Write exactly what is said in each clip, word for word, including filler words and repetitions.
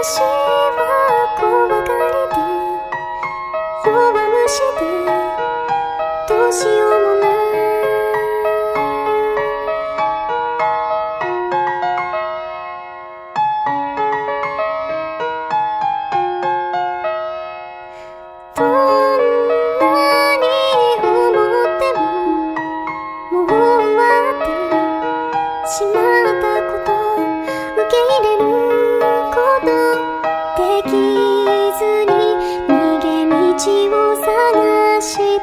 私は怖がりで弱虫でどうしようもない。どんなに思ってももう終わってしまったこと、受け入れることできずに逃げ道を探した。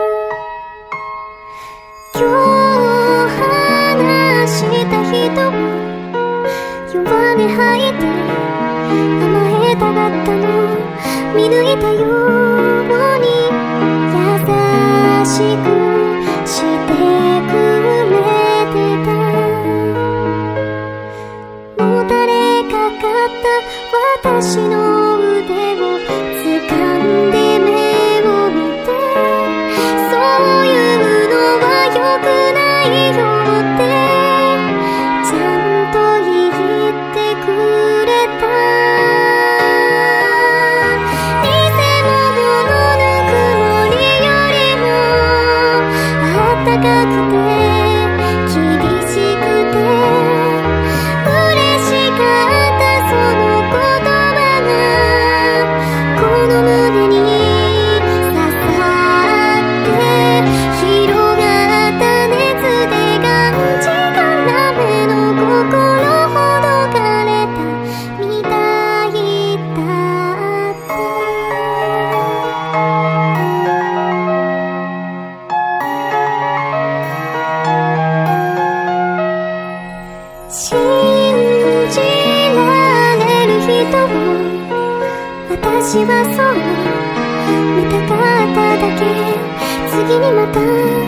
今日話した人は弱音吐いて甘えたかったの、見抜いたように優しくしてくれてた。もたれかかった私の腕を掴んで目を見て、そういうのは良くないよってちゃんと言ってくれた。偽物のぬくもりよりもあったかくて厳しくて嬉しかったその言葉がこの胸に刺さって広がった熱でがんじがらめの心ほどかれたみたいだった。信じられる人を私はそう見たかっただけ。次にまた